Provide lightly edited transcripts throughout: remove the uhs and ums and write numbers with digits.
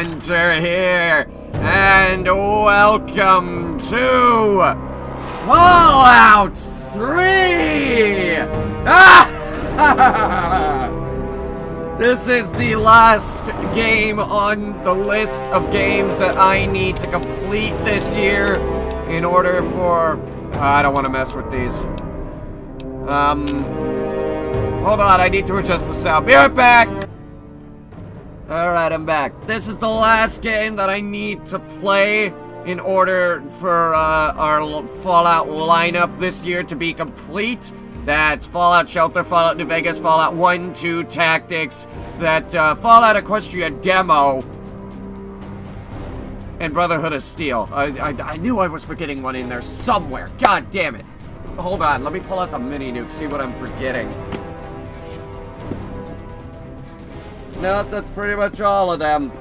Headhunter here, and welcome to Fallout 3! This is the last game on the list of games that I need to complete this year in order for... I don't want to mess with these. Hold on, I need to adjust the sound. Be right back! Alright, I'm back. This is the last game that I need to play in order for our Fallout lineup this year to be complete. That's Fallout Shelter, Fallout New Vegas, Fallout 1, 2 Tactics, that Fallout Equestria demo, and Brotherhood of Steel. I knew I was forgetting one in there somewhere. God damn it. Hold on, let me pull out the mini nuke, see what I'm forgetting. No, that's pretty much all of them.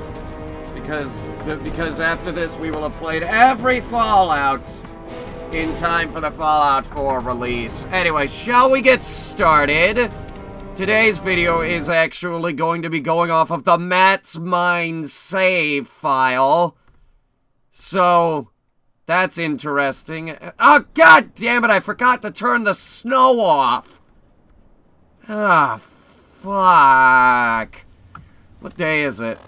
Because after this, we will have played every Fallout in time for the Fallout 4 release. Anyway, shall we get started? Today's video is actually going to be going off of the Matt's Mind save file. So, that's interesting. Oh, god damn it, I forgot to turn the snow off. Ah, fuck. What day is it?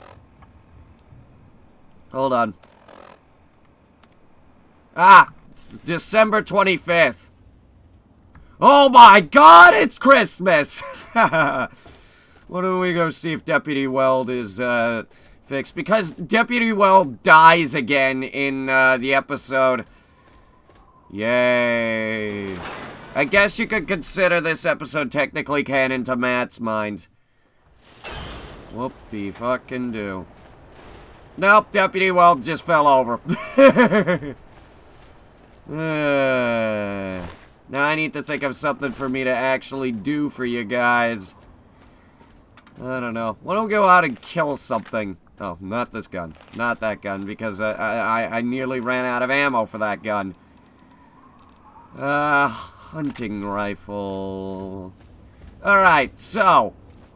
Hold on. Ah, it's December 25th. Oh my god, it's Christmas! Why don't we go see if Deputy Weld is, fixed? Because Deputy Weld dies again in, the episode. Yay. I guess you could consider this episode technically canon to Matt's Mind. Whoop-de-fucking-do. Nope, Deputy Weld just fell over. Now I need to think of something for me to actually do for you guys. I don't know. Why don't we go out and kill something? Oh, not this gun. Not that gun, because I nearly ran out of ammo for that gun. Hunting rifle. Alright, so...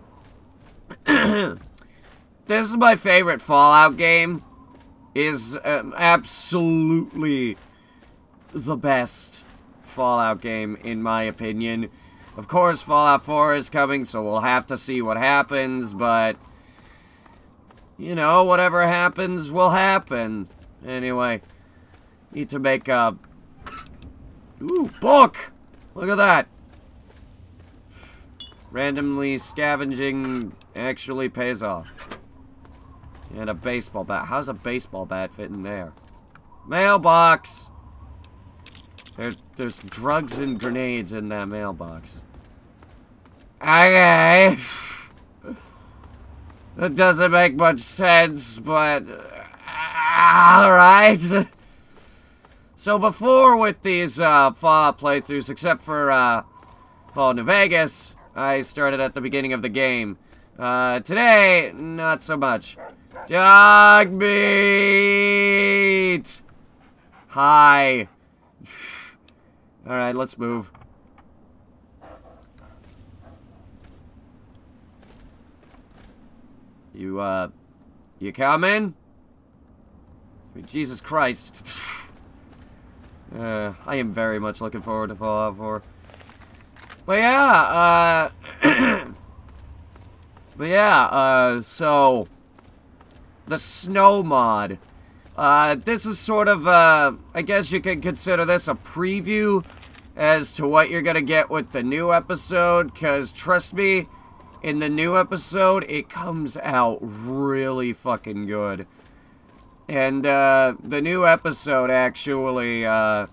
this is my favorite Fallout game. Is absolutely the best Fallout game, in my opinion. Of course, Fallout 4 is coming, so we'll have to see what happens, but... you know, whatever happens will happen. Anyway, need to make a... ooh, book! Look at that! Randomly scavenging actually pays off. And a baseball bat. How's a baseball bat fit in there? Mailbox! There's drugs and grenades in that mailbox. Okay. That doesn't make much sense, but... alright. So before with these Fallout playthroughs, except for Fallout New Vegas, I started at the beginning of the game. Today, not so much. Dog meat! Hi. Alright, let's move. You coming? I mean, Jesus Christ. I am very much looking forward to Fallout 4. But yeah, so... the snow mod. This is sort of, I guess you could consider this a preview as to what you're gonna get with the new episode, because trust me, in the new episode, it comes out really fucking good. And, the new episode actually,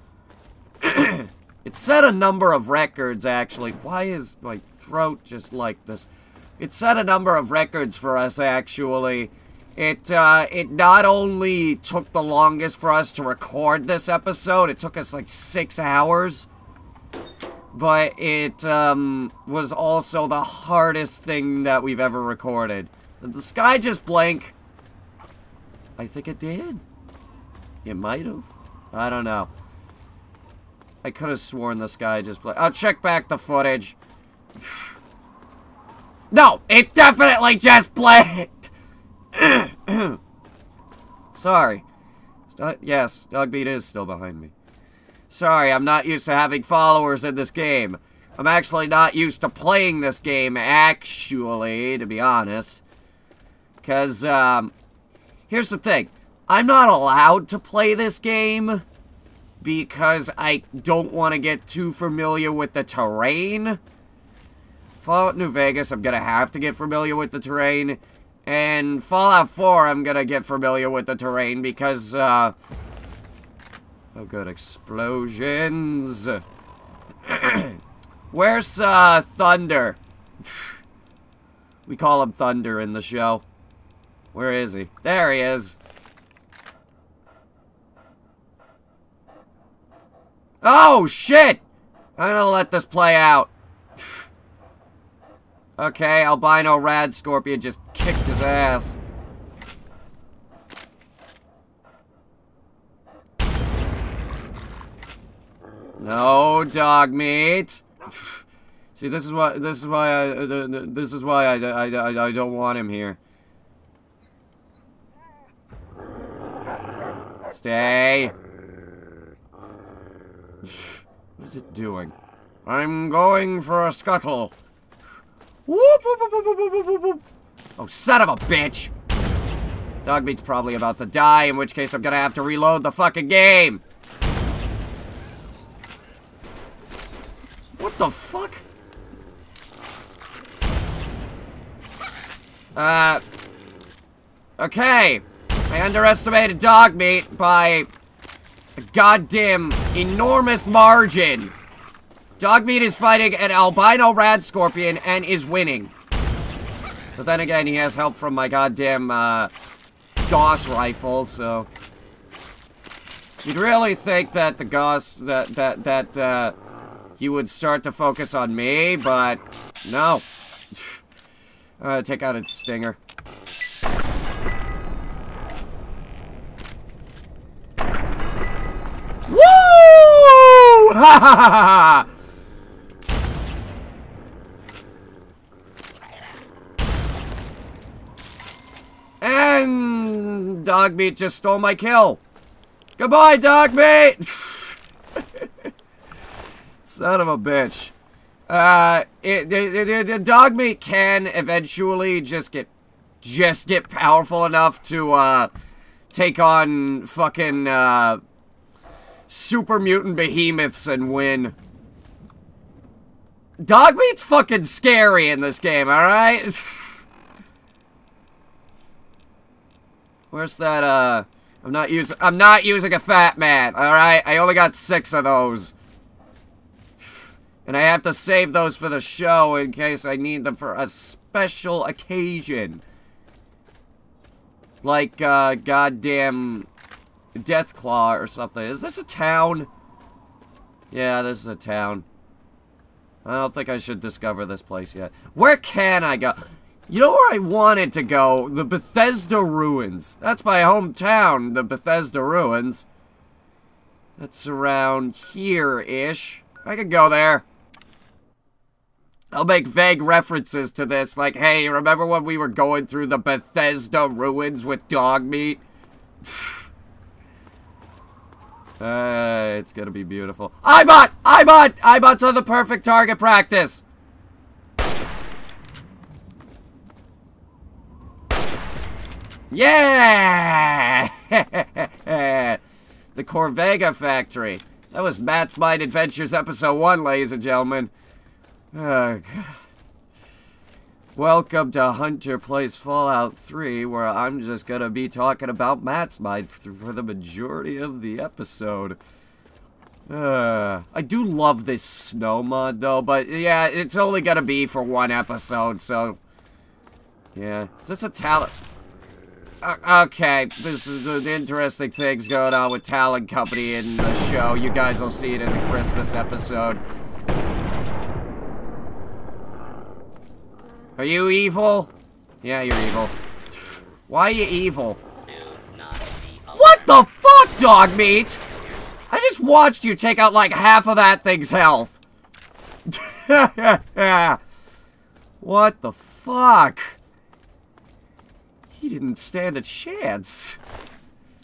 it set a number of records, actually. Why is my throat just like this? It set a number of records for us, actually. It not only took the longest for us to record this episode, it took us like 6 hours, but it, was also the hardest thing that we've ever recorded. Did the sky just blink? I think it did. It might have. I don't know. I could have sworn the sky just blinked. I'll check back the footage. No, it definitely just blinked! Sorry. Yes, Dogbeat is still behind me. Sorry, I'm not used to having followers in this game. I'm actually not used to playing this game, actually, to be honest. Because, here's the thing. I'm not allowed to play this game because I don't want to get too familiar with the terrain. Fallout New Vegas, I'm gonna have to get familiar with the terrain. And Fallout 4, I'm gonna get familiar with the terrain because, oh good, explosions. Where's, Thunder? We call him Thunder in the show. Where is he? There he is. Oh, shit! I'm gonna let this play out. Okay, Albino Rad Scorpion just kicked his ass. No dog meat. See, this is why I don't want him here. Stay. What is it doing? I'm going for a scuttle. Whoop, whoop, whoop, whoop, whoop, whoop, whoop. Oh, son of a bitch! Dogmeat's probably about to die, in which case I'm gonna have to reload the fucking game. What the fuck? Okay. I underestimated Dogmeat by a goddamn enormous margin. Dogmeat is fighting an albino rad scorpion and is winning. But then again, he has help from my goddamn, Gauss rifle, so... You'd really think that the Gauss, he would start to focus on me, but no. Take out its stinger. Woo! Ha ha ha ha! And Dogmeat just stole my kill. Goodbye, Dogmeat! Son of a bitch. Dogmeat can eventually just get powerful enough to take on fucking super mutant behemoths and win. Dogmeat's fucking scary in this game, alright? Where's that, I'm not using a fat mat, alright? I only got 6 of those. And I have to save those for the show in case I need them for a special occasion. Like, goddamn Deathclaw or something. Is this a town? Yeah, this is a town. I don't think I should discover this place yet. Where can I go? You know where I wanted to go? The Bethesda Ruins. That's my hometown, the Bethesda Ruins. That's around here-ish. I could go there. I'll make vague references to this, like, hey, remember when we were going through the Bethesda Ruins with Dogmeat? It's gonna be beautiful. Ibot to the perfect target practice! Yeah! The Corvega Factory. That was Matt's Mind Adventures Episode 1, ladies and gentlemen. Oh, God. Welcome to Hunter Plays Fallout 3, where I'm just gonna be talking about Matt's Mind for the majority of the episode. I do love this snow mod, though, but yeah, it's only gonna be for one episode, so... Yeah. Is this a talent... okay, this is the interesting things going on with Talon Company in the show. You guys will see it in the Christmas episode. Are you evil? Yeah, you're evil. Why are you evil? What the fuck, Dogmeat? I just watched you take out like half of that thing's health. What the fuck? He didn't stand a chance.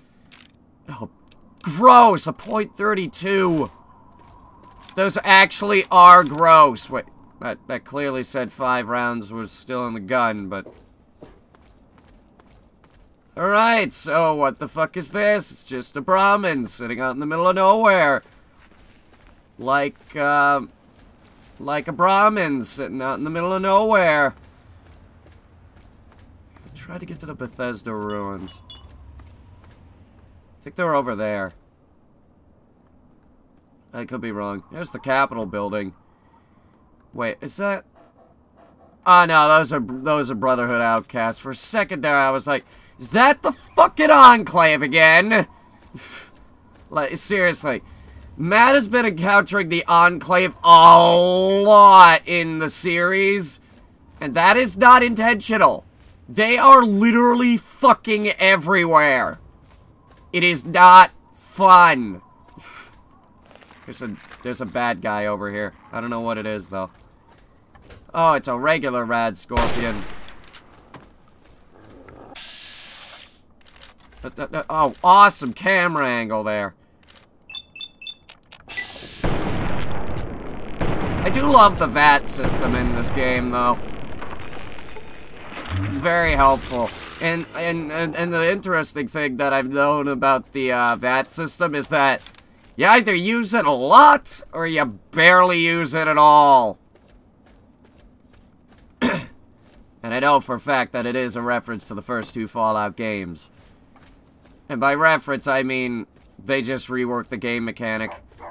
Oh, gross! A .32! Those actually are gross. Wait, that clearly said 5 rounds was still in the gun, but... Alright, so what the fuck is this? It's just a Brahmin sitting out in the middle of nowhere. Like a Brahmin sitting out in the middle of nowhere. Try to get to the Bethesda ruins. I think they're over there. I could be wrong. There's the Capitol building. Wait, is that... Oh no, those are Brotherhood outcasts. For a second there, I was like, is that the fucking Enclave again? Like, seriously. Matt has been encountering the Enclave a lot in the series. And that is not intentional. They are literally fucking everywhere. It is not fun. There's a bad guy over here. I don't know what it is, though. Oh, it's a regular rad scorpion. Oh, awesome camera angle there. I do love the VAT system in this game, though. It's very helpful. And the interesting thing that I've known about the VAT system is that you either use it a lot or you barely use it at all. And I know for a fact that it is a reference to the first 2 Fallout games. And by reference, I mean they just reworked the game mechanic.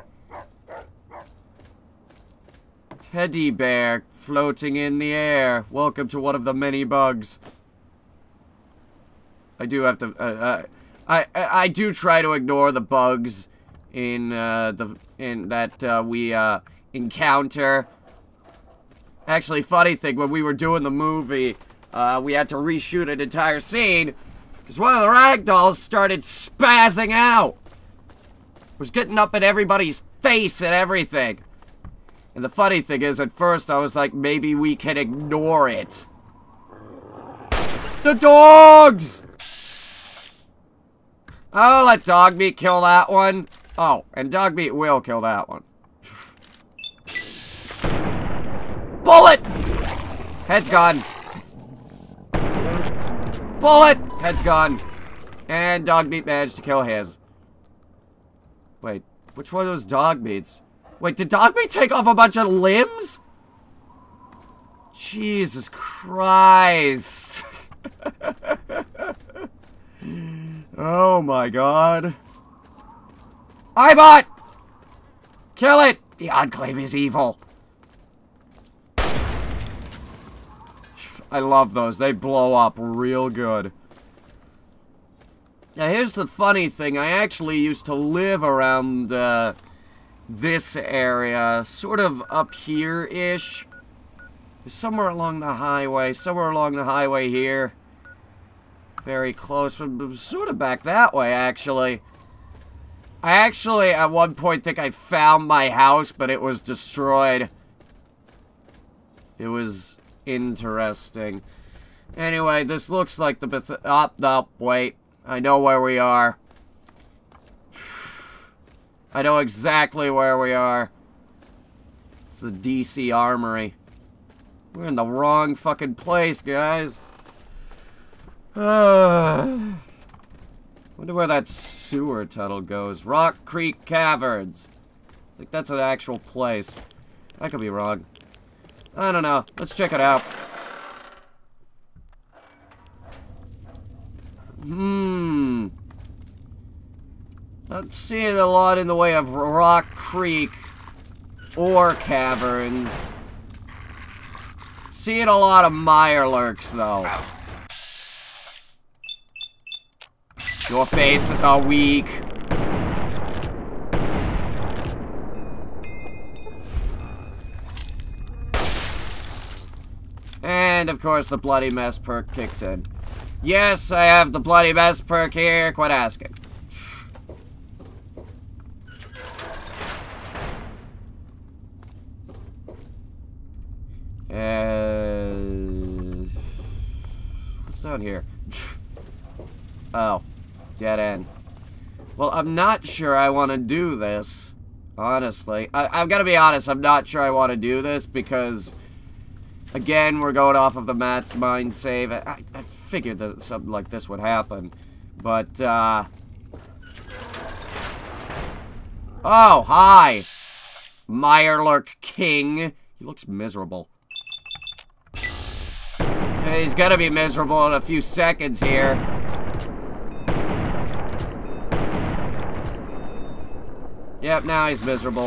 Teddy bear floating in the air. Welcome to one of the many bugs. I do have to. I do try to ignore the bugs in that we encounter. Actually, funny thing, when we were doing the movie, we had to reshoot an entire scene because one of the ragdolls started spazzing out. Was getting up in everybody's face and everything. And the funny thing is, at first I was like, maybe we can ignore it. The dogs! I'll let Dogmeat kill that one. Oh, and Dogmeat will kill that one. Bullet! Head's gone. Bullet! Head's gone. And Dogmeat managed to kill his. Wait, which one of those Dogmeats? Wait, did Dogmeat take off a bunch of limbs? Jesus Christ. Oh my god. Ibot! Kill it! The Enclave is evil. I love those. They blow up real good. Now here's the funny thing. I actually used to live around this area. Sort of up here-ish. Somewhere along the highway. Somewhere along the highway here. Very close. Sort of back that way, actually. I actually, at one point, think I found my house, but it was destroyed. It was interesting. Anyway, this looks like the no, wait. I know where we are. I know exactly where we are. It's the DC Armory. We're in the wrong fucking place, guys. Wonder where that sewer tunnel goes. Rock Creek Caverns. I think that's an actual place. I could be wrong. I don't know. Let's check it out. Not seeing a lot in the way of Rock Creek or caverns. Seeing a lot of Mirelurks, though. Your faces are weak. And, of course, the Bloody Mess perk kicks in. Yes, I have the Bloody Mess perk here. Quit asking. What's down here? Oh. Dead end. Well, I'm not sure I want to do this. Honestly. I've got to be honest, I'm not sure I want to do this because... Again, we're going off of the Matt's mind save. I figured that something like this would happen. But, Oh, hi! Mirelurk King. He looks miserable. He's gonna be miserable in a few seconds here. Yep, now he's miserable.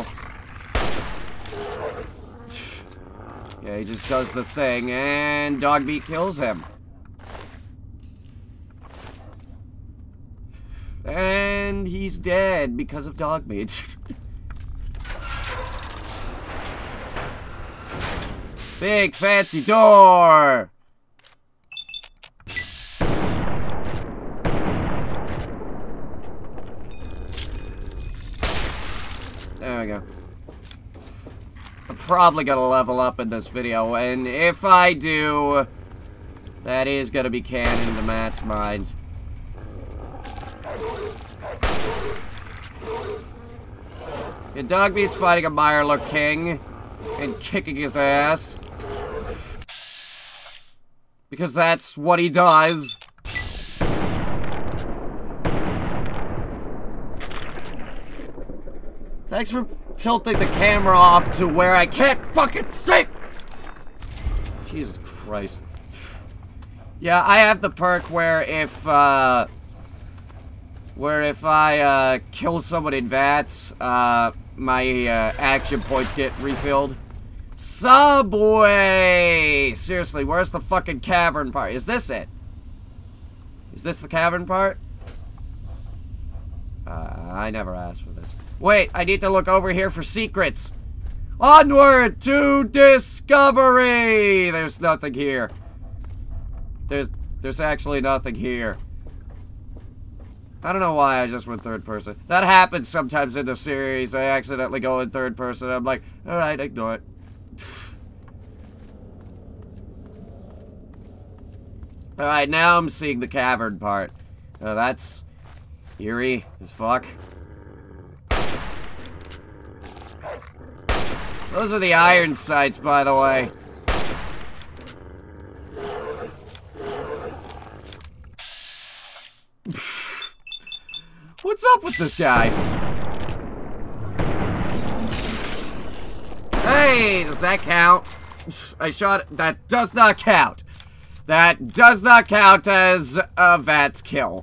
Yeah, he just does the thing, and Dogmeat kills him. And he's dead because of Dogmeat. Big fancy door! There we go. I'm probably gonna level up in this video, and if I do, that is gonna be canon to Matt's mind. Yeah, Dogmeat's fighting a Mirelurk King and kicking his ass. Because that's what he does. Thanks for tilting the camera off to where I can't fucking see! Jesus Christ. Yeah, I have the perk where if I kill someone in VATS, my action points get refilled. Subway! Seriously, where's the fucking cavern part? Is this it? Is this the cavern part? I never asked for this. Wait, I need to look over here for secrets. Onward to discovery! There's nothing here. There's actually nothing here. I don't know why I just went third person. That happens sometimes in the series. I accidentally go in third person. I'm like, alright, ignore it. Alright, now I'm seeing the cavern part. That's eerie as fuck. Those are the iron sights, by the way. What's up with this guy? Hey, does that count? I shot it. That does not count. That does not count as a VATS kill.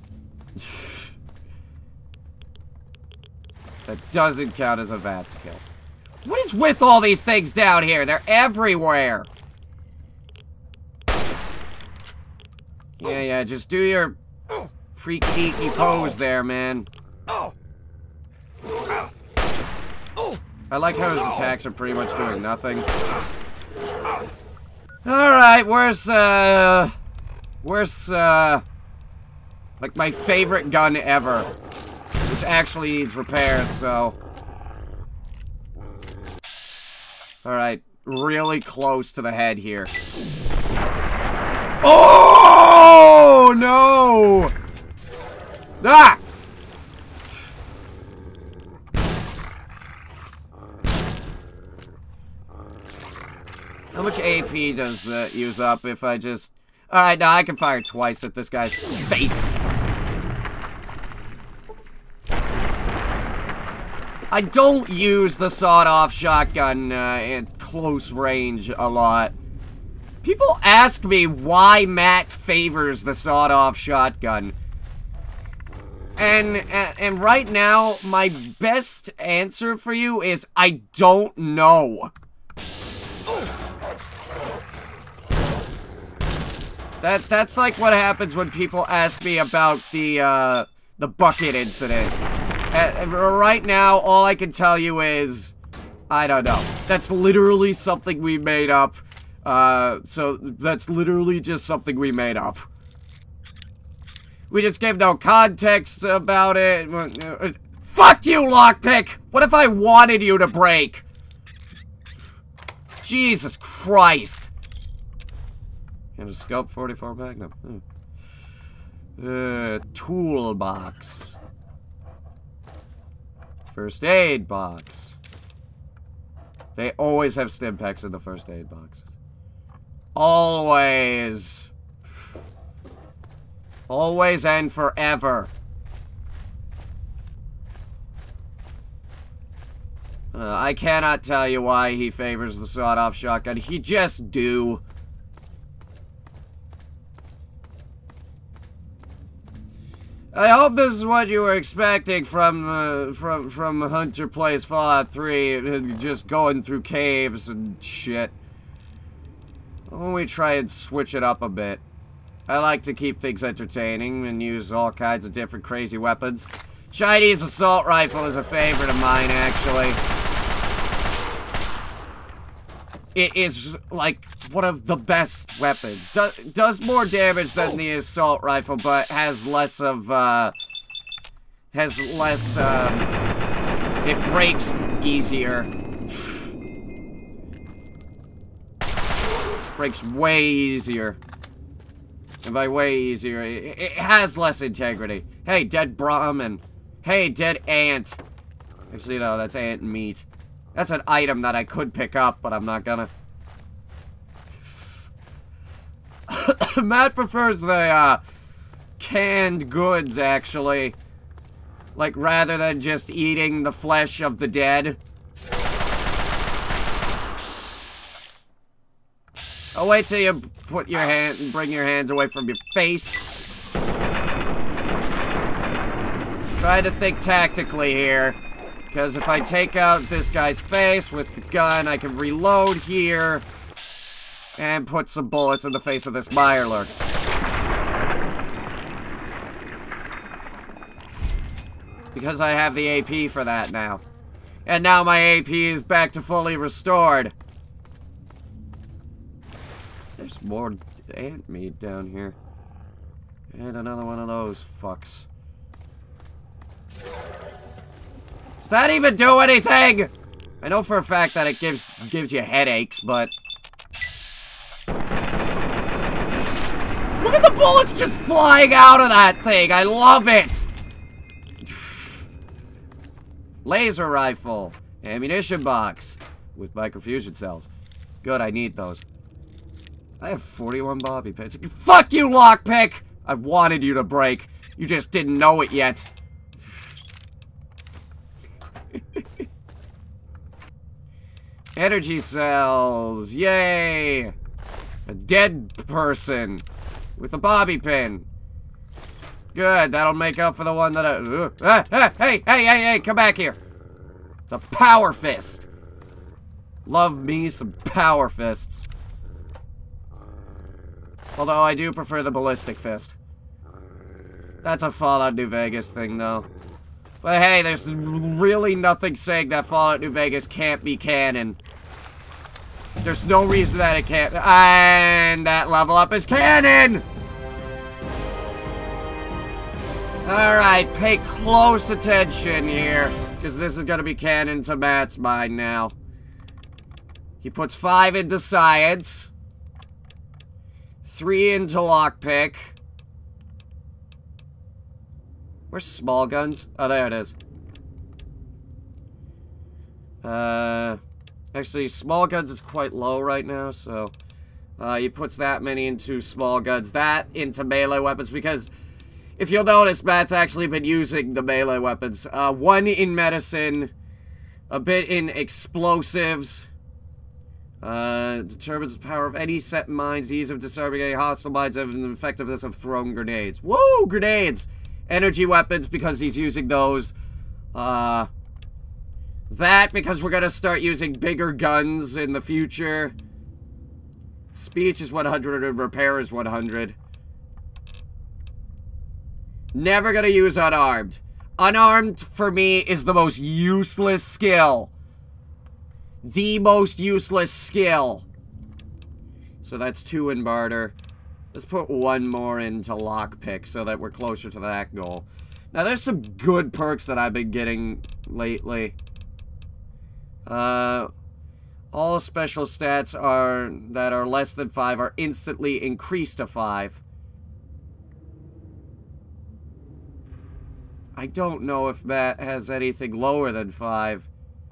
That doesn't count as a VATS kill. What is with all these things down here? They're everywhere. Yeah, just do your freaky deaky pose there, man. I like how his attacks are pretty much doing nothing. Alright, where's like my favorite gun ever, which actually needs repairs, so. Alright, really close to the head here. Oh, no! Ah! How much AP does that use up if I just... Alright, now I can fire twice at this guy's face. I don't use the sawed-off shotgun at close range a lot. People ask me why Matt favors the sawed-off shotgun. And right now, my best answer for you is I don't know. That's like what happens when people ask me about the bucket incident. Right now, all I can tell you is, I don't know. That's literally something we made up. So that's literally just something we made up. We just gave no context about it. Fuck you, lockpick! What if I wanted you to break? Jesus Christ. And a scope 44 Magnum. Toolbox. First aid box. They always have stim packs in the first aid boxes. Always. Always and forever. I cannot tell you why he favors the sawed-off shotgun. He just do. I hope this is what you were expecting from Hunter Plays Fallout 3, just going through caves and shit. Why don't we try and switch it up a bit? I like to keep things entertaining and use all kinds of different crazy weapons. Chinese assault rifle is a favorite of mine, actually. It is, like, one of the best weapons. Does more damage than the assault rifle, but has less of, it breaks easier. Breaks way easier. And by way easier, it has less integrity. Hey, dead Brahmin. Hey, dead ant. Actually, no, that's ant meat. That's an item that I could pick up, but I'm not gonna. Matt prefers the, canned goods, actually. Like, rather than just eating the flesh of the dead. I'll wait till you put your hand and bring your hands away from your face. Try to think tactically here. Because if I take out this guy's face with the gun, I can reload here. And put some bullets in the face of this Mirelurk. Because I have the AP for that now. And now my AP is back to fully restored. There's more ant meat down here. And another one of those fucks. Does that even do anything? I know for a fact that it gives you headaches, but... Look at the bullets just flying out of that thing! I love it! Laser rifle. Ammunition box. With microfusion cells. Good, I need those. I have 41 bobby pins. Fuck you, lockpick! I wanted you to break. You just didn't know it yet. Energy cells. Yay! A dead person. With a bobby pin. Good, that'll make up for the one that I... Hey, come back here. It's a power fist. Love me some power fists. Although I do prefer the ballistic fist. That's a Fallout New Vegas thing, though. But hey, there's really nothing saying that Fallout New Vegas can't be canon. There's no reason that it can't. And that level up is canon! Alright, pay close attention here. Because this is going to be canon to Matt's mind now. He puts 5 into science. 3 into lockpick. Where's small guns? Oh, there it is. Actually, small guns is quite low right now, so... he puts that many into small guns. That into melee weapons, because... If you'll notice, Matt's actually been using the melee weapons. 1 in medicine. A bit in explosives. Determines the power of any set mines, ease of disarming any hostile mines, and the effectiveness of thrown grenades. Woo! Grenades! Energy weapons, because he's using those. That, because we're gonna start using bigger guns in the future. Speech is 100 and repair is 100. Never gonna use unarmed. Unarmed, for me, is the most useless skill. The most useless skill. So that's 2 in barter. Let's put 1 more into lockpick so that we're closer to that goal. Now, there's some good perks that I've been getting lately. All special stats that are less than 5 are instantly increased to 5. I don't know if Matt has anything lower than 5.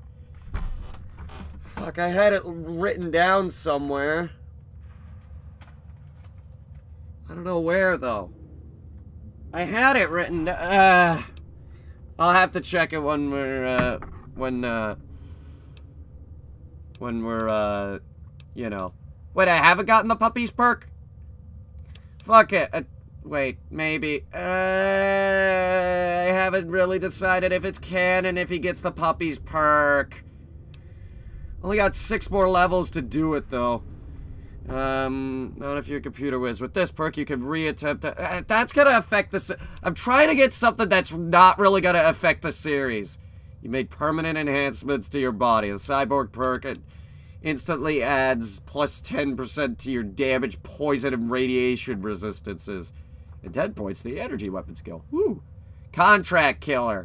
Fuck, I had it written down somewhere. I don't know where, though. I had it written down. I'll have to check it when we're, you know. Wait, I haven't gotten the puppies perk? Fuck it. Wait, maybe. I haven't really decided if it's canon if he gets the puppies perk. Only got 6 more levels to do it, though. Not if you're a computer whiz. With this perk, you can reattempt it. That's gonna affect the... I'm trying to get something that's not really gonna affect the series. You made permanent enhancements to your body. The cyborg perk instantly adds plus 10% to your damage, poison, and radiation resistances. And 10 points to the energy weapon skill. Woo! Contract killer.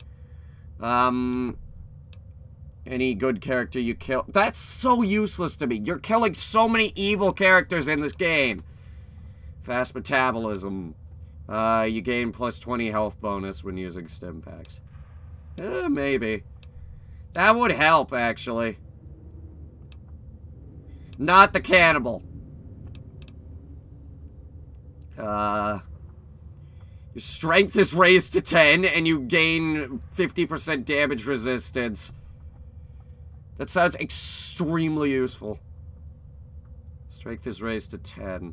Any good character you kill. That's so useless to me. You're killing so many evil characters in this game. Fast metabolism. You gain plus 20 health bonus when using stim packs. Maybe. That would help, actually. Not the cannibal. Your strength is raised to 10, and you gain 50% damage resistance. That sounds extremely useful. Strength is raised to 10.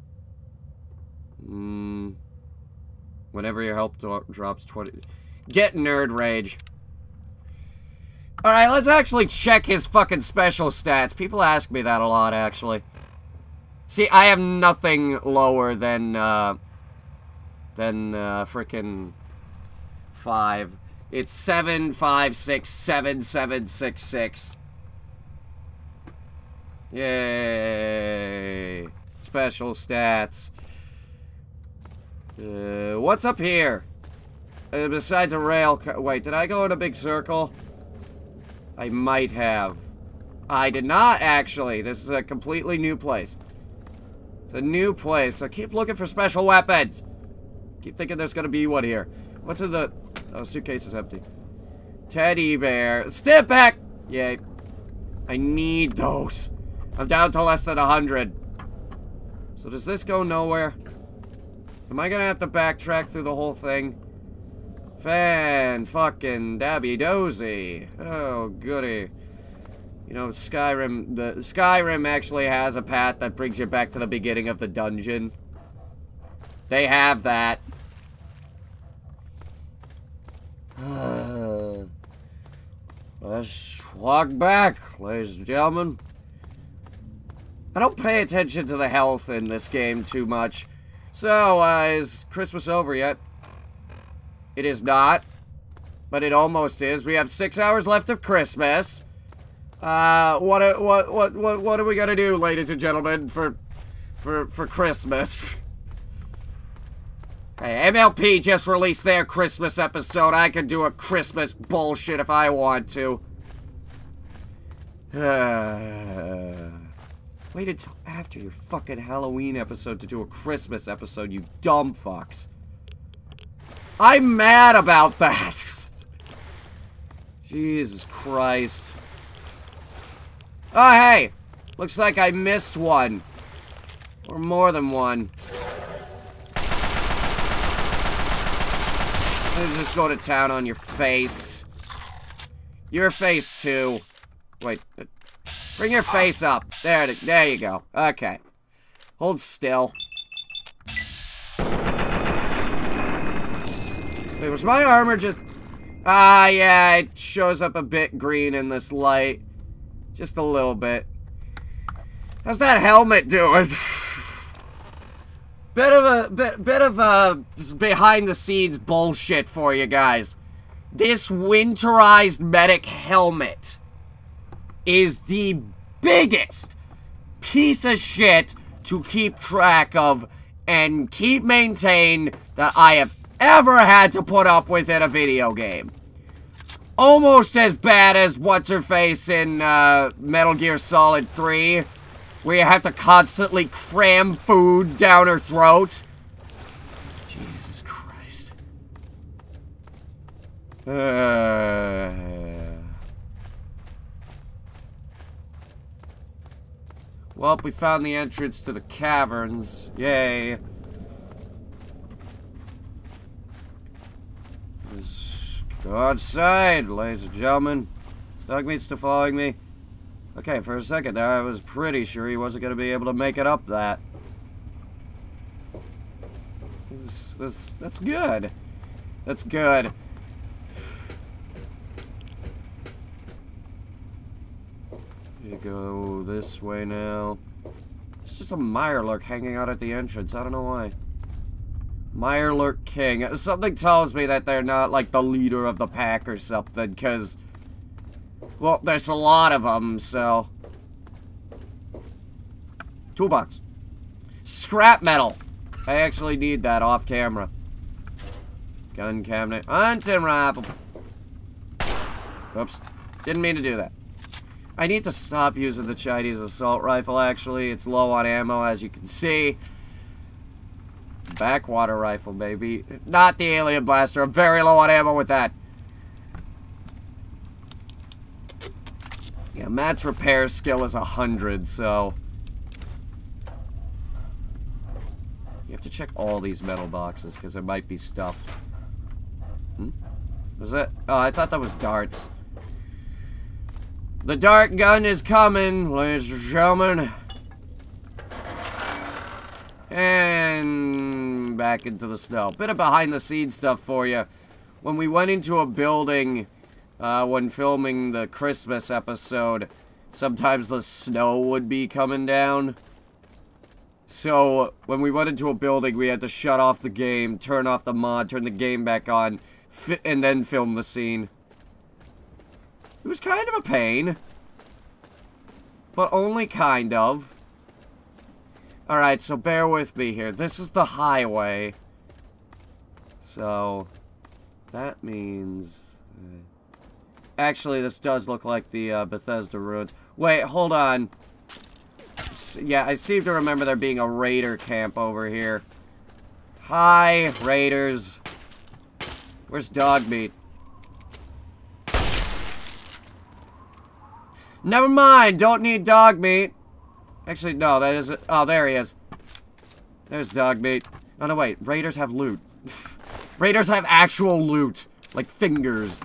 Whenever your health drops 20... Get nerd rage. Alright, let's actually check his fucking special stats. People ask me that a lot, actually. See, I have nothing lower than frickin' 5. It's 7, 5, 6, 7, 7, 6, 6. Yay. Special stats. What's up here? Besides a rail... Wait, did I go in a big circle? I might have. I did not, actually. This is a completely new place. It's a new place, so keep looking for special weapons. Keep thinking there's gonna be one here. What's in the... Oh, suitcase is empty. Teddy bear. Step back! Yay. I need those. I'm down to less than 100. So does this go nowhere? Am I gonna have to backtrack through the whole thing? Fan-fucking-dabby-dozy. Oh, goody. You know, Skyrim actually has a path that brings you back to the beginning of the dungeon. They have that. Let's walk back, ladies and gentlemen. I don't pay attention to the health in this game too much. So, is Christmas over yet? It is not, but it almost is. We have 6 hours left of Christmas. What are we gonna do, ladies and gentlemen, for Christmas? Hey, MLP just released their Christmas episode. I can do a Christmas bullshit if I want to. Wait until after your fucking Halloween episode to do a Christmas episode, you dumb fucks. I'm mad about that. Jesus Christ. Oh, hey. Looks like I missed one. Or more than one. Let's just go to town on your face. Your face, too. Wait. Bring your face up. There you go. Okay. Hold still. Wait, was my armor just... Ah, yeah, it shows up a bit green in this light. Just a little bit. How's that helmet doing? bit of a behind the scenes bullshit for you guys. This winterized medic helmet is the biggest piece of shit to keep track of and keep maintained that I have ever had to put up with in a video game. Almost as bad as what's-her-face in Metal Gear Solid 3, where you have to constantly cram food down her throat. Jesus Christ. Well, we found the entrance to the caverns. Yay. Let's go outside, ladies and gentlemen. Dogmeat's still following me. Okay, for a second there, I was pretty sure he wasn't going to be able to make it up that. That's good. That's good. You go this way now. It's just a Mirelurk hanging out at the entrance. I don't know why. Mirelurk King. Something tells me that they're not like the leader of the pack or something, because, well, there's a lot of them, so. Toolbox. Scrap metal. I actually need that off camera. Gun cabinet. Hunting rifle. Oops. Didn't mean to do that. I need to stop using the Chinese assault rifle, actually. It's low on ammo, as you can see. Backwater rifle, baby. Not the alien blaster. I'm very low on ammo with that. Yeah, Matt's repair skill is 100, so... You have to check all these metal boxes, because there might be stuff. Was that? Oh, I thought that was darts. The dart gun is coming, ladies and gentlemen. And back into the snow. Bit of behind the scenes stuff for you. When we went into a building, when filming the Christmas episode, sometimes the snow would be coming down. So, when we went into a building, we had to shut off the game, turn off the mod, turn the game back on, and then film the scene. It was kind of a pain. But only kind of. Alright, so bear with me here. This is the highway. So, that means... Actually, this does look like the Bethesda ruins. Wait, hold on. Yeah, I seem to remember there being a raider camp over here. Hi, raiders. Where's Dogmeat? Never mind, don't need Dogmeat. Actually, no, that isn't... Oh, there he is. There's Dogmeat. Oh, no, wait. Raiders have loot. Raiders have actual loot. Like fingers.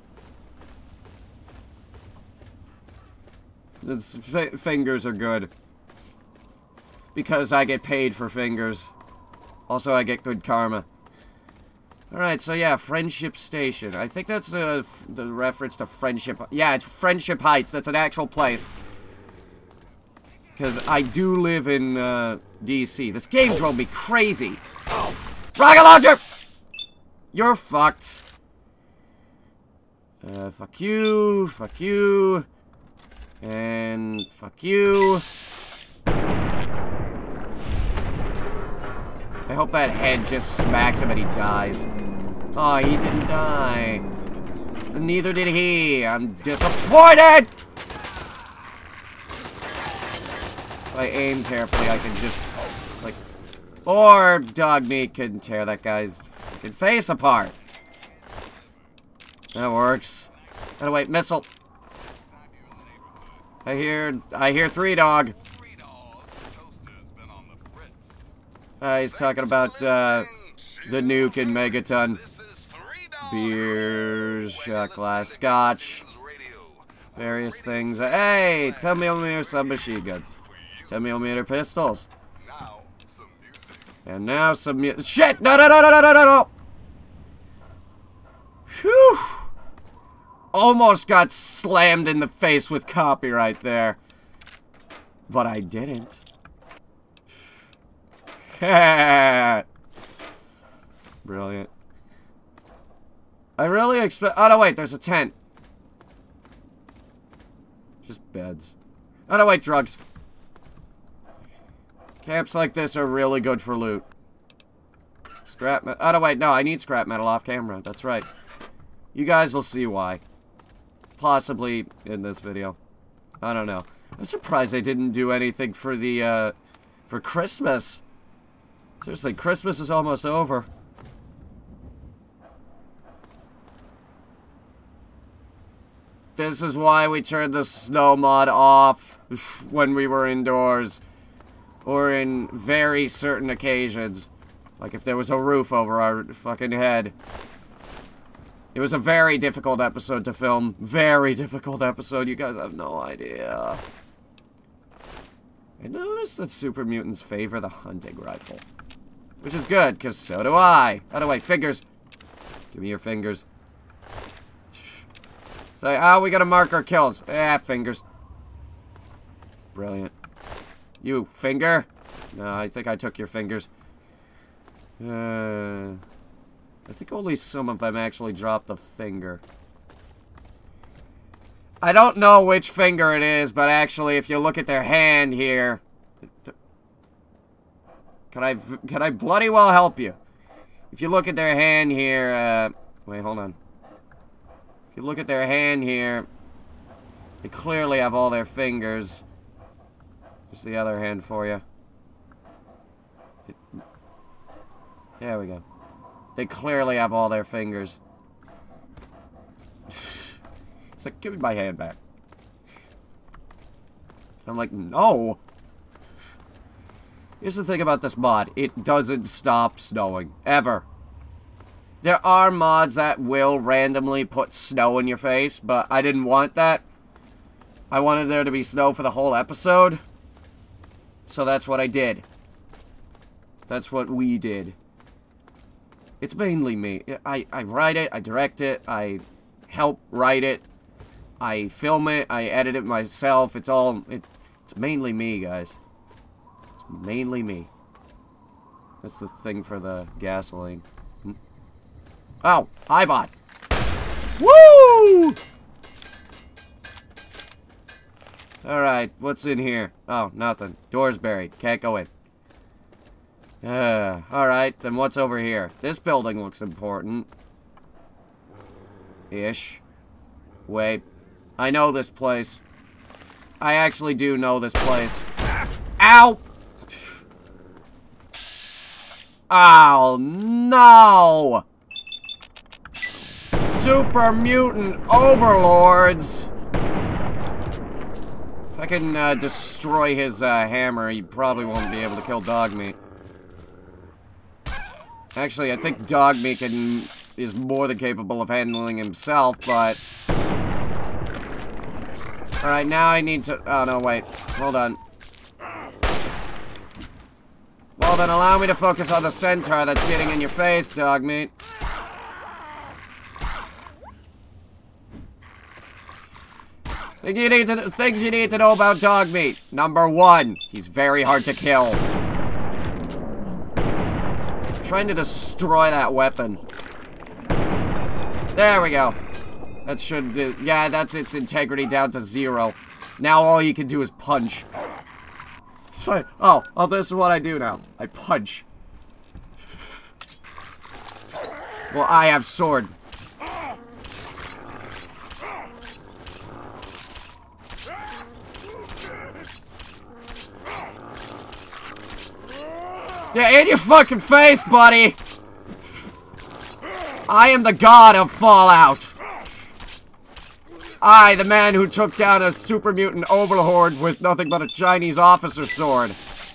Fingers are good. Because I get paid for fingers. Also, I get good karma. Alright, so yeah, Friendship Station. I think that's the reference to Friendship... Yeah, it's Friendship Heights. That's an actual place. Because I do live in, DC. This game drove me crazy. Rocket launcher! You're fucked. Fuck you. Fuck you. And fuck you. I hope that head just smacks him and he dies. Oh, he didn't die. Neither did he. I'm disappointed! If I aim carefully, I can just, like... Or Dogmeat can tear that guy's fucking face apart. That works. Oh, wait, missile. I hear 3 dog. He's talking about, the nuke in Megaton. Beers, shot glass, scotch. Various things. Hey, 10mm submachine guns. 10mm pistols. And now some shit! No, no, no, no, no, no, no! Whew! Almost got slammed in the face with copyright there. But I didn't. Brilliant. I really expect... Oh, no, wait. There's a tent. Just beds. Oh, no, wait. Drugs. Camps like this are really good for loot. Scrap metal. Oh, no, wait. No, I need scrap metal off camera. That's right. You guys will see why. Possibly in this video. I don't know. I'm surprised they didn't do anything for the, for Christmas. Seriously, Christmas is almost over. This is why we turned the snow mod off when we were indoors. Or in very certain occasions. Like if there was a roof over our fucking head. It was a very difficult episode to film. Very difficult episode. You guys have no idea. I noticed that super mutants favor the hunting rifle. Which is good, because so do I. By the way, fingers. Give me your fingers. Say, oh, we gotta mark our kills. Fingers. Brilliant. You, finger? No, I think I took your fingers. I think only some of them actually dropped the finger. I don't know which finger it is, but actually, if you look at their hand here... Can I bloody well help you? If you look at their hand here, wait, hold on. If you look at their hand here, they clearly have all their fingers. Just the other hand for you. There we go. They clearly have all their fingers. It's like, give me my hand back. I'm like, no! Here's the thing about this mod. It doesn't stop snowing. Ever. There are mods that will randomly put snow in your face, but I didn't want that. I wanted there to be snow for the whole episode. So that's what I did. That's what we did. It's mainly me. I write it, I direct it, I help write it, I film it, I edit it myself. It's mainly me, guys. It's mainly me. That's the thing for the gasoline. Oh, hi, bot. Woo! Alright, what's in here? Oh, nothing. Door's buried. Can't go in. Alright, then what's over here? This building looks important. Ish. Wait. I know this place. I actually do know this place. Ow! Oh, no! Super mutant overlords! If I can destroy his hammer, he probably won't be able to kill Dogmeat. Actually, I think Dogmeat is more than capable of handling himself, but... Alright, now I need to... Oh, no, wait. Hold on. Well, then allow me to focus on the centaur that's getting in your face, Dogmeat. Things you need to know about Dogmeat. Number 1, he's very hard to kill. I'm trying to destroy that weapon. There we go. That should do. Yeah, that's its integrity down to 0. Now all you can do is punch. So, oh, this is what I do now. I punch. Well, I have sword. Yeah, in your fucking face, buddy! I am the god of Fallout. I, the man who took down a super mutant overlord with nothing but a Chinese officer sword.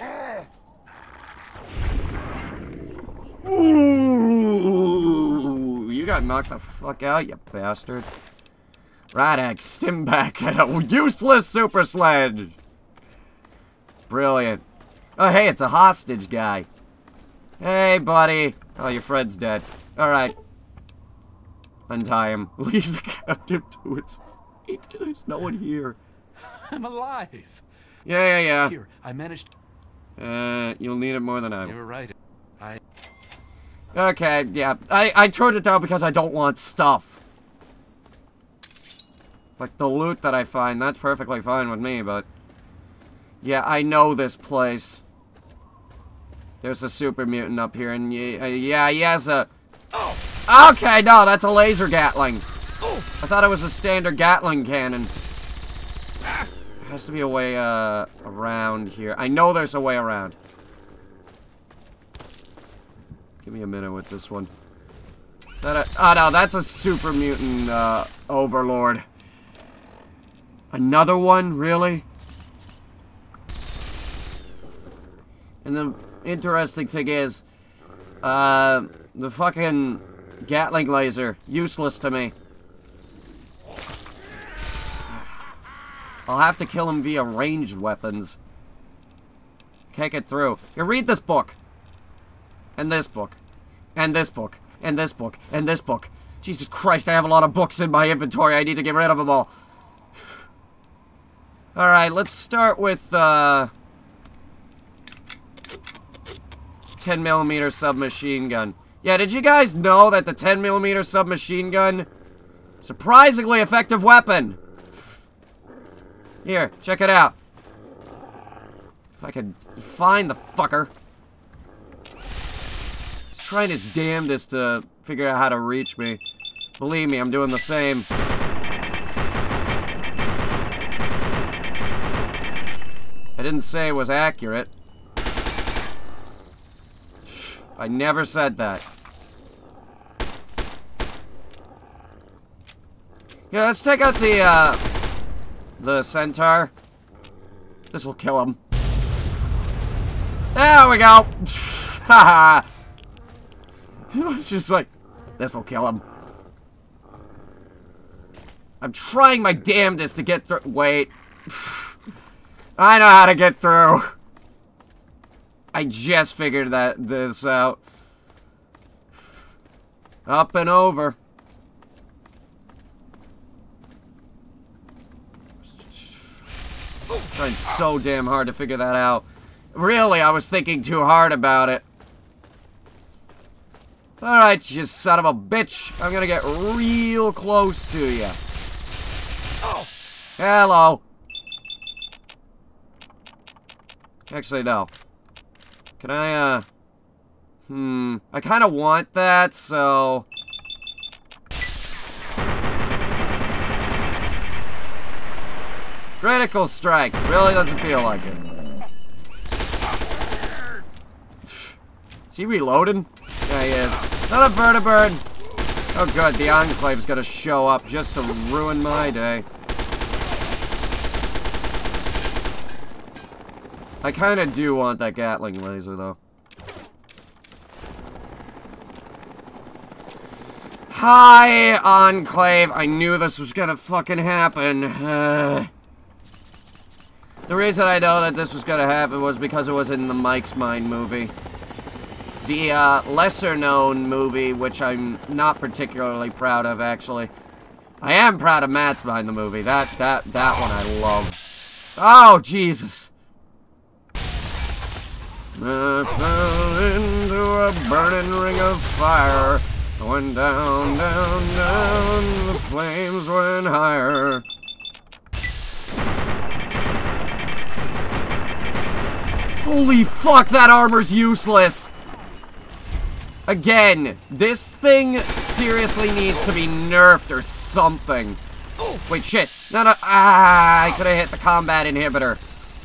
Ooh, you got knocked the fuck out, you bastard. Radak, Stimback, and a useless super sledge. Brilliant. Oh, hey, it's a hostage guy. Hey, buddy. Oh, your friend's dead. Alright. Untie him. Leave the captive to its fate. There's no one here. I'm alive. Yeah. Here, I managed. You'll need it more than I will. You're right. Okay, yeah. I turned it down because I don't want stuff. Like the loot that I find, that's perfectly fine with me, but... Yeah, I know this place. There's a super mutant up here, and yeah, he has a... Oh. Okay, no, that's a laser Gatling. Oh. I thought it was a standard Gatling cannon. There has to be a way around here. I know there's a way around. Give me a minute with this one. Is that oh no, that's a super mutant overlord. Another one? Really? And the interesting thing is, the fucking Gatling laser, useless to me. I'll have to kill him via ranged weapons. Can't get through. Here, read this book. And this book. And this book. And this book. And this book. Jesus Christ, I have a lot of books in my inventory. I need to get rid of them all. Alright, let's start with, 10mm submachine gun. Yeah, did you guys know that the 10mm submachine gun, surprisingly effective weapon? Here, check it out. If I could find the fucker. He's trying his damnedest to figure out how to reach me. Believe me, I'm doing the same. I didn't say it was accurate. I never said that. Yeah, let's take out the centaur. This will kill him. There we go. Haha. It's just like, this will kill him. I'm trying my damnedest to get through. Wait. I know how to get through. I just figured this out. Up and over. Trying so damn hard to figure that out. Really, I was thinking too hard about it. Alright, you son of a bitch. I'm gonna get real close to you. Oh. Hello. Actually, no. Can I, I kind of want that, so... Critical strike. Really doesn't feel like it. Is he reloading? Yeah, he is. Not a vertibird. Oh, good. The Enclave's gonna show up just to ruin my day. I kind of do want that Gatling laser, though. Hi, Enclave. I knew this was gonna fucking happen. The reason I know that this was gonna happen was because it was in the Mike's Mind movie. The, lesser-known movie, which I'm not particularly proud of, actually. I am proud of Matt's Mind, the movie. That one I love. Oh, Jesus. I fell into a burning ring of fire. I went down, down, down. The flames went higher. Holy fuck, that armor's useless! Again, this thing seriously needs to be nerfed or something. Wait, shit. No, no. Ah, I could have hit the combat inhibitor.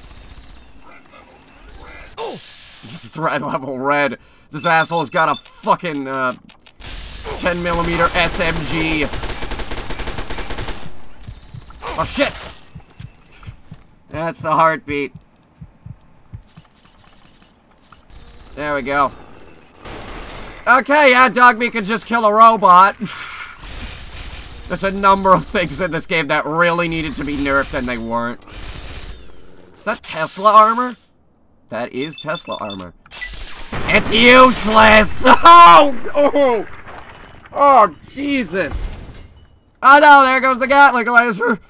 Threat level red. This asshole's got a fucking 10mm SMG. Oh shit! That's the heartbeat. There we go. Okay, yeah, Dogmeat can just kill a robot. There's a number of things in this game that really needed to be nerfed and they weren't. Is that Tesla armor? That is Tesla armor. It's useless! Oh! Oh, Jesus! Oh no, there goes the Gatling laser!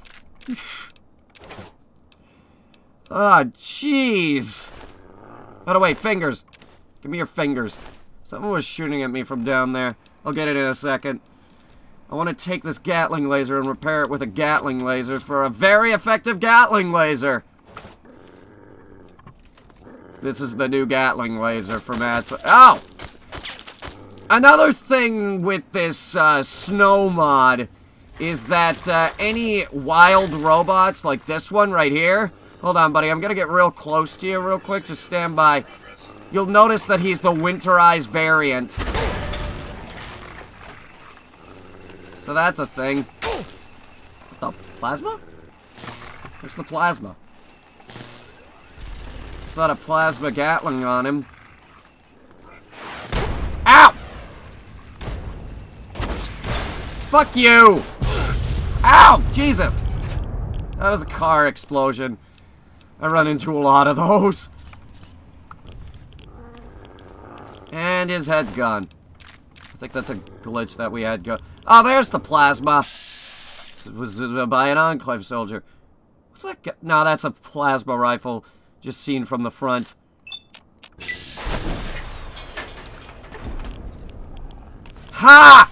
Oh, jeez! By the way, fingers. Give me your fingers. Someone was shooting at me from down there. I'll get it in a second. I want to take this Gatling laser and repair it with a Gatling laser for a very effective Gatling laser. This is the new Gatling laser for Matt's... Oh! Another thing with this snow mod is that any wild robots like this one right here... Hold on, buddy. I'm going to get real close to you real quick. Just stand by. You'll notice that he's the winterized variant. So that's a thing. What the? Plasma? Where's the plasma? It's not a plasma Gatling on him. Ow! Fuck you! Ow! Jesus! That was a car explosion. I run into a lot of those. And his head's gone. I think that's a glitch that we had go. Oh, there's the plasma. It was by an Enclave soldier. What's that? No, that's a plasma rifle. Just seen from the front. Ha!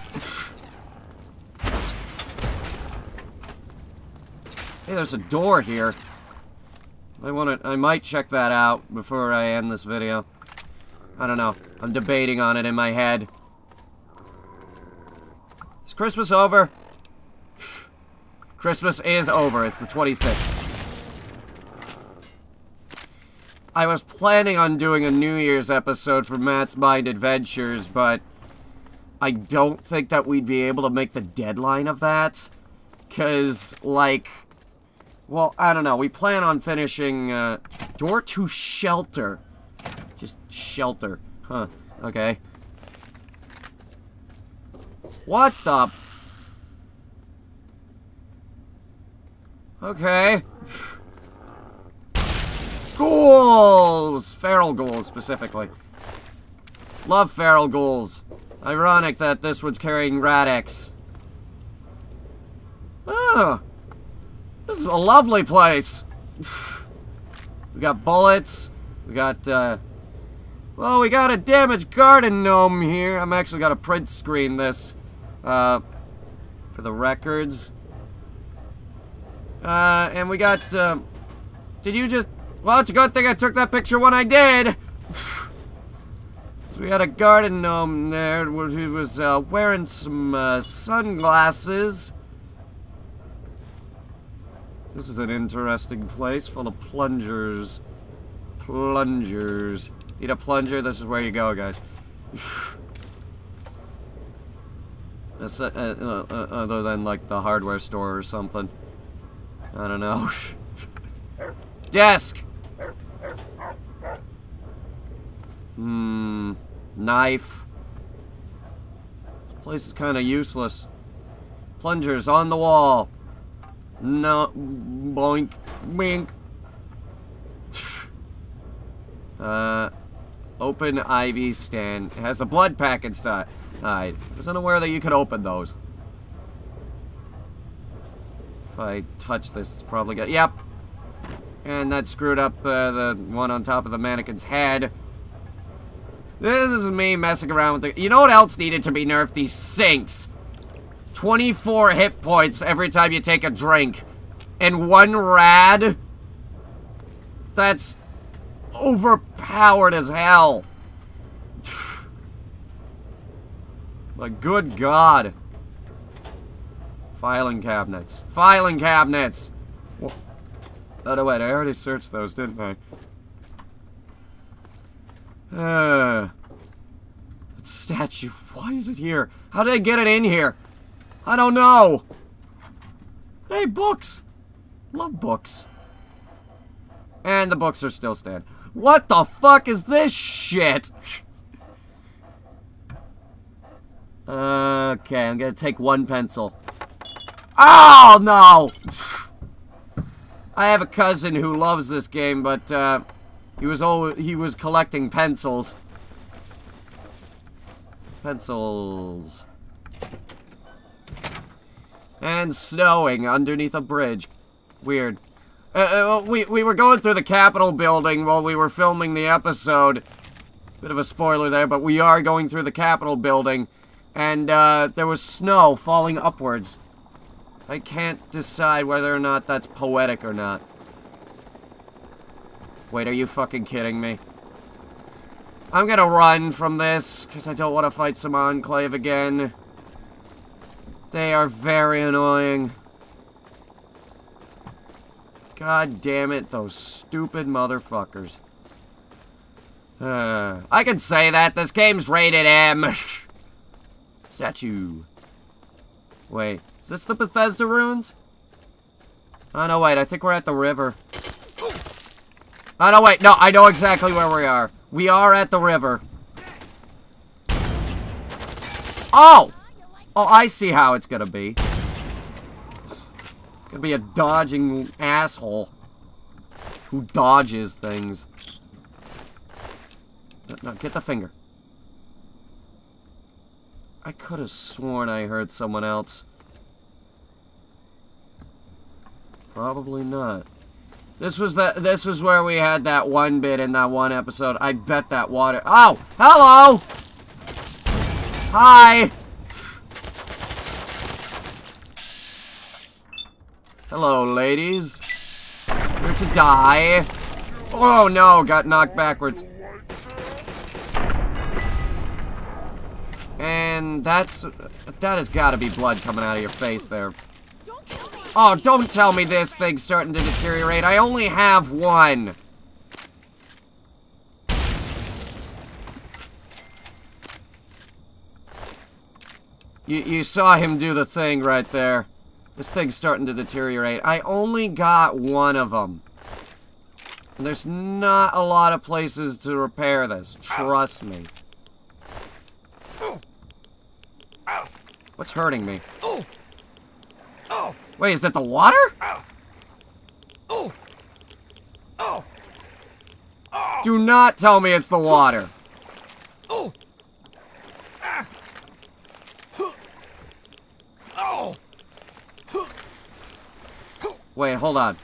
Hey, there's a door here. I might check that out before I end this video. I don't know. I'm debating on it in my head. Is Christmas over? Christmas is over. It's the 26th. I was planning on doing a New Year's episode for Matt's Mind Adventures, but I don't think that we'd be able to make the deadline of that. Because, like... Well, I don't know. We plan on finishing, Door to Shelter. Just shelter. Huh. Okay. What the... Okay. Ghouls! Feral ghouls, specifically. Love feral ghouls. Ironic that this one's carrying Rad-X. Oh. This is a lovely place. We got bullets. We got, well, we got a damaged garden gnome here. I'm actually got to print screen this, for the records. And we got, did you just... Well, it's a good thing I took that picture when I did. So we had a garden gnome there who was, wearing some, sunglasses. This is an interesting place full of plungers. Plungers. Need a plunger? This is where you go, guys. That's, other than, like, the hardware store or something. I don't know. Desk! Knife. This place is kind of useless. Plungers on the wall. No. Boink. Bink. Open IV stand. It has a blood pack inside. I was unaware that you could open those. If I touch this, it's probably got... Yep. And that screwed up the one on top of the mannequin's head. This is me messing around with the... You know what else needed to be nerfed? These sinks. 24 hit points every time you take a drink. And 1 rad? That's overpowered as hell. Like, good God. Filing cabinets. Filing cabinets! Well, oh, wait, I already searched those, didn't I? That statue. Why is it here? How did I get it in here? I don't know. Hey, books. Love books. And the books are still standing. What the fuck is this shit? Okay, I'm gonna take 1 pencil. Oh, no! I have a cousin who loves this game, but, he was collecting pencils. Pencils. And snowing underneath a bridge. Weird. We were going through the Capitol building while we were filming the episode. Bit of a spoiler there, but we are going through the Capitol building. And, there was snow falling upwards. I can't decide whether or not that's poetic or not. Wait, are you fucking kidding me? I'm gonna run from this, because I don't want to fight some Enclave again. They are very annoying. God damn it, those stupid motherfuckers. I can say that. This game's rated M. Statue. Wait, is this the Bethesda runes? Oh, no, wait. I think we're at the river. Oh, no, wait. No, I know exactly where we are. We are at the river. Oh! Oh, I see how it's gonna be. Gonna be a dodging asshole who dodges things. No, get the finger. I could have sworn I heard someone else. Probably not. This was where we had that one bit in that one episode. I bet that water. Oh, hello. Hi. Hello, ladies. Here to die. Oh no, got knocked backwards. And that has got to be blood coming out of your face there. Oh, don't tell me this thing's starting to deteriorate. I only have one. You saw him do the thing right there. This thing's starting to deteriorate. I only got one of them. And there's not a lot of places to repair this. Trust me. What's hurting me? Wait, is that the water? Do not tell me it's the water. Wait, hold on.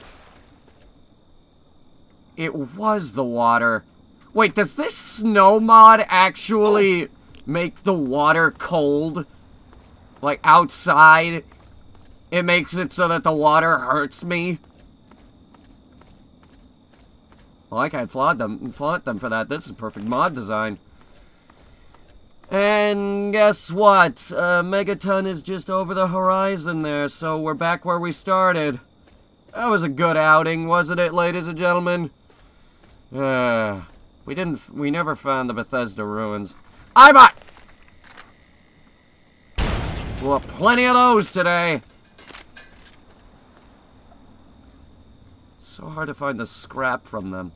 It was the water. Wait, does this snow mod actually make the water cold? Like, outside? It makes it so that the water hurts me? Well, I can't flaunt them for that. This is perfect mod design. And guess what? Megaton is just over the horizon there, so we're back where we started. That was a good outing, wasn't it, ladies and gentlemen? We never found the Bethesda ruins. We'll have plenty of those today. So hard to find the scrap from them.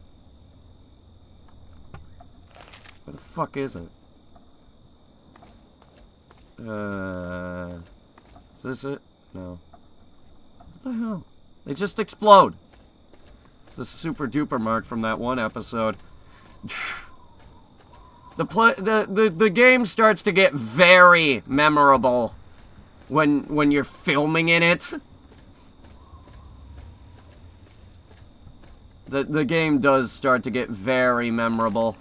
Where the fuck is it? Is this it? No. What the hell? They just explode. It's the super duper mark from that one episode. The game starts to get very memorable when you're filming in it. The game does start to get very memorable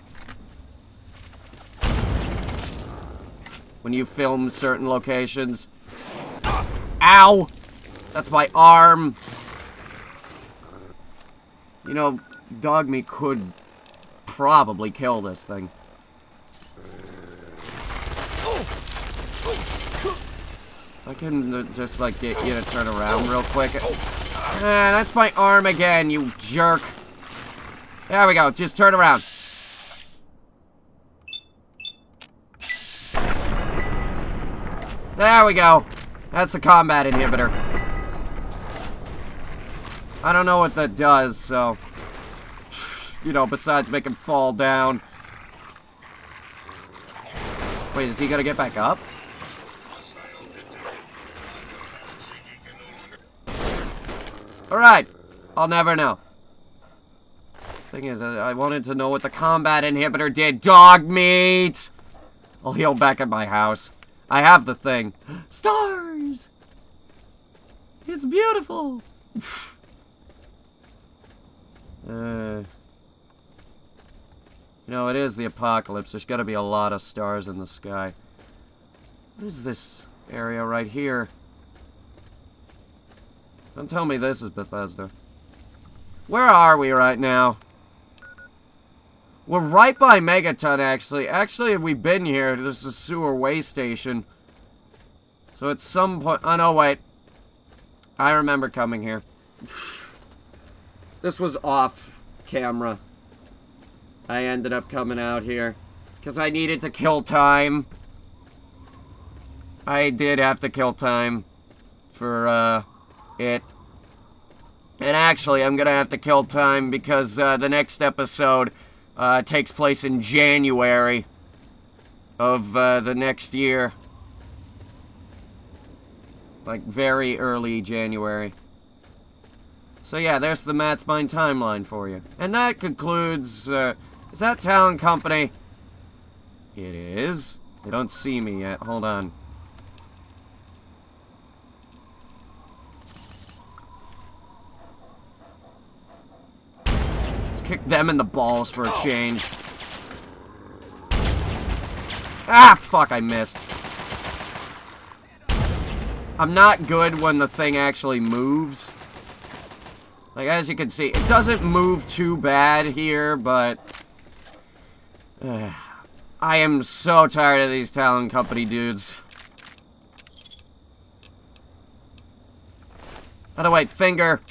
when you film certain locations. Ow! That's my arm. You know, dog meat could probably kill this thing. If I can just, like, get you to turn around real quick. Ah, that's my arm again, you jerk. There we go, just turn around. There we go. That's the combat inhibitor. I don't know what that does, so... You know, besides make him fall down. Wait, is he gonna get back up? Alright, I'll never know. Thing is, I wanted to know what the combat inhibitor did. Dog meat! I'll heal back at my house. I have the thing. Stars! It's beautiful! You know, it is the apocalypse. There's gotta be a lot of stars in the sky. What is this area right here? Don't tell me this is Bethesda. Where are we right now? We're right by Megaton, actually. Actually, we've been here. There's a sewer way station. So at some point... Oh, no, wait. I remember coming here. This was off camera. I ended up coming out here. Because I needed to kill time. I did have to kill time. For, it. And actually, I'm gonna have to kill time because the next episode takes place in January of the next year. Like, very early January. So yeah, there's the Matt's Mind timeline for you. And that concludes, is that Talon Company? It is. They don't see me yet. Hold on. Let's kick them in the balls for a change. Ah, fuck, I missed. I'm not good when the thing actually moves. Like, as you can see, it doesn't move too bad here, but... I am so tired of these Talon Company dudes. Oh, no, wait, finger.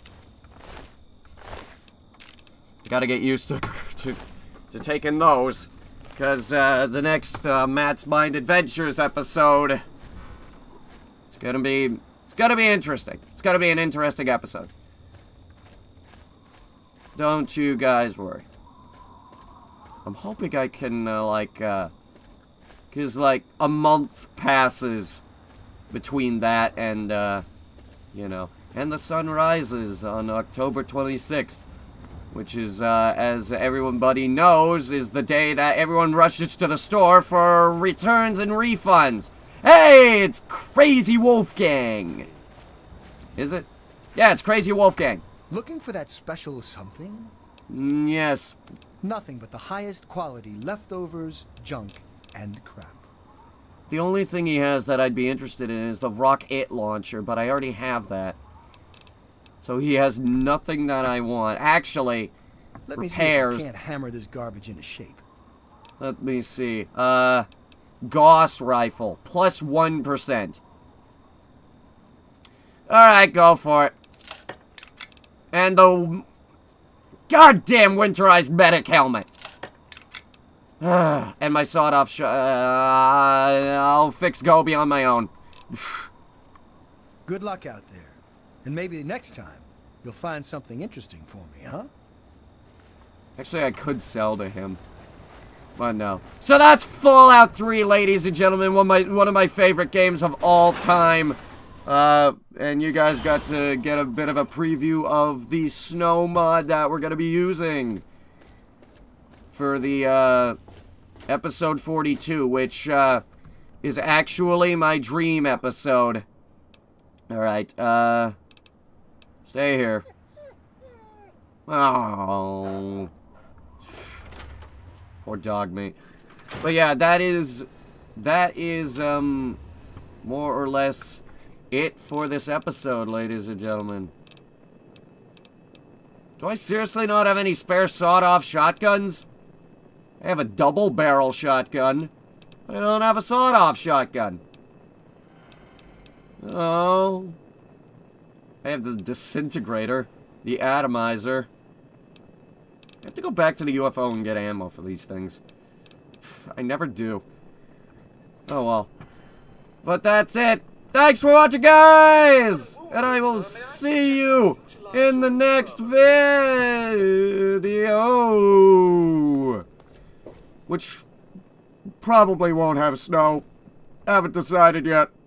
Gotta get used to taking those. Because, the next, Matt's Mind Adventures episode... It's gonna be interesting. It's gonna be an interesting episode. Don't you guys worry. I'm hoping I can, cause, like, a month passes between that and, you know, and the sun rises on October 26th, which is, as everybody knows, is the day that everyone rushes to the store for returns and refunds. Hey, it's Crazy Wolfgang! Is it? Yeah, it's Crazy Wolfgang. Looking for that special something? Yes. Nothing but the highest quality leftovers, junk, and crap. The only thing he has that I'd be interested in is the Rocket launcher, but I already have that. So he has nothing that I want. Actually, Let repairs. me see if I can't hammer this garbage into shape. Let me see. Gauss rifle, plus 1%. Alright, go for it. And the goddamn winterized medic helmet. And my sawed-off I'll fix Gobi on my own. Good luck out there. And maybe next time, you'll find something interesting for me, huh? Actually, I could sell to him. But no. So that's Fallout 3, ladies and gentlemen. One of my favorite games of all time. And you guys got to get a bit of a preview of the snow mod that we're going to be using for the, episode 42, which, is actually my dream episode. Alright, stay here. Oh. Poor dog mate. But yeah, that is, more or less it for this episode, ladies and gentlemen. Do I seriously not have any spare sawed-off shotguns? I have a double-barrel shotgun, but I don't have a sawed-off shotgun. Oh. I have the disintegrator, the atomizer. I have to go back to the UFO and get ammo for these things. I never do. Oh well. But that's it. Thanks for watching, guys! And I will see you in the next video. Which probably won't have snow. Haven't decided yet.